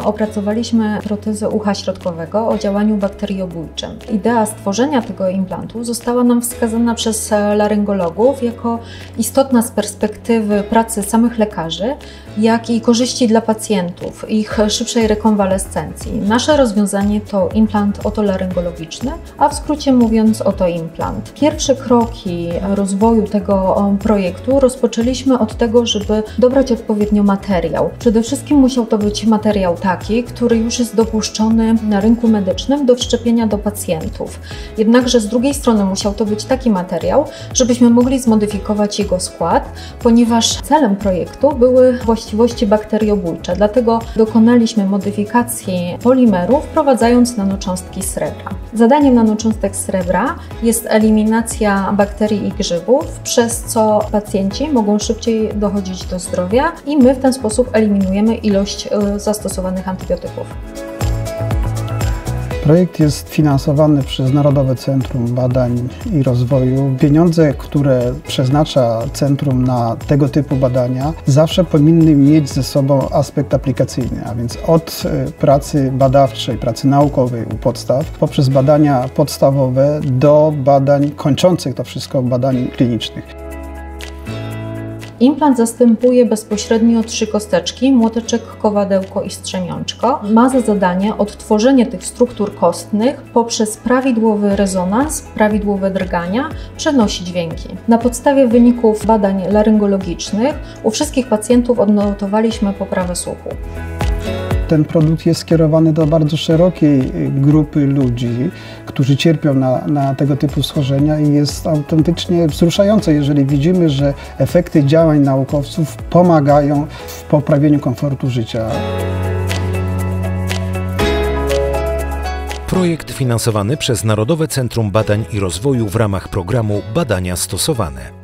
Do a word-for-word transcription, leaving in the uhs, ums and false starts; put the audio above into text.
opracowaliśmy protezę ucha środkowego o działaniu bakteriobójczym. Idea stworzenia tego implantu została nam wskazana przez laryngologów jako istotna z perspektywy pracy samych lekarzy, jak i korzyści dla pacjentów, ich szybszej rekonwalescencji. Nasze rozwiązanie to implant otolaryngologiczny, a w skrócie mówiąc otoimplant. Pierwsze kroki rozwoju tego projektu rozpoczęliśmy od tego, żeby dobrać odpowiednio materiał. Przede wszystkim musiał to być materiał taki, który już jest dopuszczony na rynku medycznym do wszczepienia do pacjentów. Jednakże z drugiej strony musiał to być taki materiał, żebyśmy mogli zmodyfikować jego skład, ponieważ celem projektu były właściwości bakteriobójcze. Dlatego dokonaliśmy modyfikacji polimeru, wprowadzając nanocząstki srebra. Zadaniem nanocząstek srebra jest eliminacja bakterii i grzybów, przez co pacjenci mogą szybciej dochodzić do zdrowia i my w ten sposób eliminujemy ilość zastosowanych antybiotyków. Projekt jest finansowany przez Narodowe Centrum Badań i Rozwoju. Pieniądze, które przeznacza centrum na tego typu badania, zawsze powinny mieć ze sobą aspekt aplikacyjny, a więc od pracy badawczej, pracy naukowej u podstaw, poprzez badania podstawowe do badań kończących to wszystko badań klinicznych. Implant zastępuje bezpośrednio trzy kosteczki, młoteczek, kowadełko i strzemiączko. Ma za zadanie odtworzenie tych struktur kostnych poprzez prawidłowy rezonans, prawidłowe drgania, przenosi dźwięki. Na podstawie wyników badań laryngologicznych u wszystkich pacjentów odnotowaliśmy poprawę słuchu. Ten produkt jest skierowany do bardzo szerokiej grupy ludzi, którzy cierpią na, na tego typu schorzenia i jest autentycznie wzruszające, jeżeli widzimy, że efekty działań naukowców pomagają w poprawieniu komfortu życia. Projekt finansowany przez Narodowe Centrum Badań i Rozwoju w ramach programu Badania Stosowane.